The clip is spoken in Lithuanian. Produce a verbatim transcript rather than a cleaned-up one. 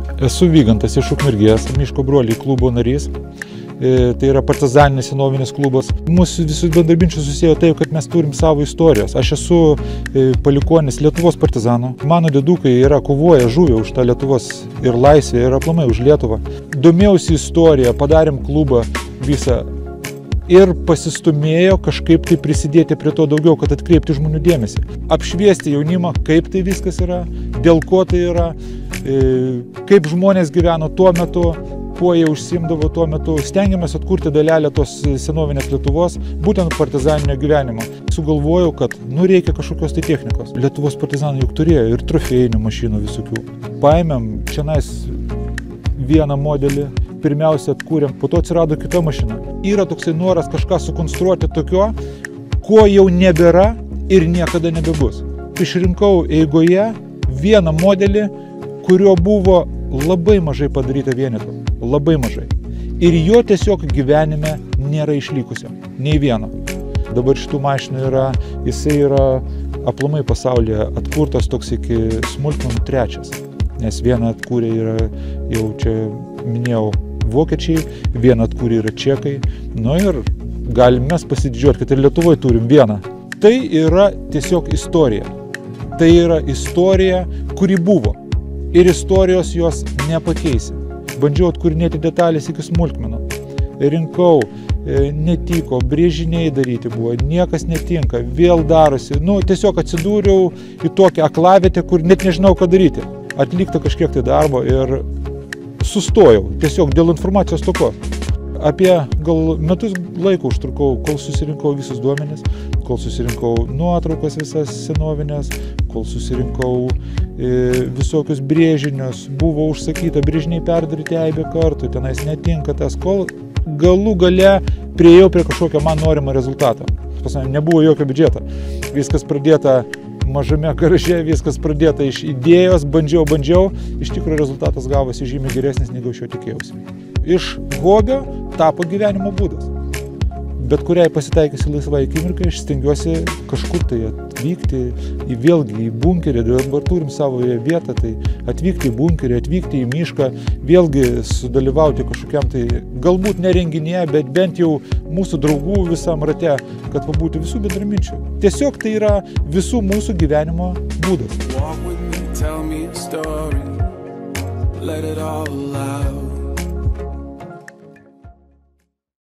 Esu Vygantas iš Ukmergės, Miško broliai klubo narys. Tai yra partizaninis senovinis klubas. Mūsų visus bendarbinčius susėjo taip, kad mes turim savo istorijos. Aš esu palikuonis Lietuvos partizanų. Mano dėdukai yra kovoję žuvę už tą Lietuvos ir laisvę ir aplamai už Lietuvą. Domėjausi istoriją, padarėm klubą visą ir pasistumėjo kažkaip tai prisidėti prie to daugiau, kad atkreipti žmonių dėmesį. Apšviesti jaunimą, kaip tai viskas yra, dėl ko tai yra, kaip žmonės gyveno tuo metu, kuo jie užsiimdavo tuo metu. Stengiamės atkurti dalelę tos senovinės Lietuvos, būtent partizaninio gyvenimo. Sugalvojau, kad nu reikia kažkokios tai technikos. Lietuvos partizanai juk turėjo ir trofėjinių mašinų visokių. Paėmėm čionais vieną modelį, pirmiausia atkūrėm, po to atsirado kita mašina. Yra toksai noras kažką sukonstruoti tokio, ko jau nebėra ir niekada nebebus. Išrinkau eigoje vieną modelį, kurio buvo labai mažai padaryta vienetų, labai mažai. Ir jo tiesiog gyvenime nėra išlikusio, nei vieno. Dabar šitų mašinų yra, jisai yra aplamai pasaulyje atkurtas toks iki smulkmenų trečias. Nes vieną atkūrė yra, jau čia minėjau, vokiečiai, vieną atkūrė yra čekai. Nu ir galim mes pasididžiuoti, kad ir Lietuvoje turim vieną. Tai yra tiesiog istorija. Tai yra istorija, kuri buvo. Ir istorijos jos nepakeisi. Bandžiau atkūrinėti detalės iki smulkmenų. Rinkau, netiko, brėžiniai daryti buvo, niekas netinka, vėl darosi. Nu, tiesiog atsidūriau į tokią aklavietę, kur net nežinau, ką daryti. Atlikta kažkiek tai darbo ir sustojau, tiesiog dėl informacijos tokos. Apie gal metus laiko užtrukau, kol susirinkau visus duomenis, kol susirinkau nuotraukas visas senovinės, kol susirinkau e, visokius brėžinius, buvo užsakyta brėžiniai perdaryti aibę kartų, tenais netinka tas, kol galų gale priėjau prie kažkokio man norimo rezultato. Pas mane nebuvo jokio biudžeto. Viskas pradėta mažame garaže, viskas pradėta iš idėjos, bandžiau, bandžiau, iš tikrųjų rezultatas gavosi žymiai geresnis, negu aš jo tikėjausi. Iš hobio tapo gyvenimo būdas. Bet kuriai pasitaikysi laisvai akimirkai, aš stengiuosi kažkur tai atvykti į vėlgi į bunkerį, dabar turim savo vietą, tai atvykti į bunkerį, atvykti į mišką, vėlgi sudalyvauti kažkokiam tai, galbūt ne renginėje, bet bent jau mūsų draugų visam rate, kad pabūti visų bendraminčių. Tiesiog tai yra visų mūsų gyvenimo būdas.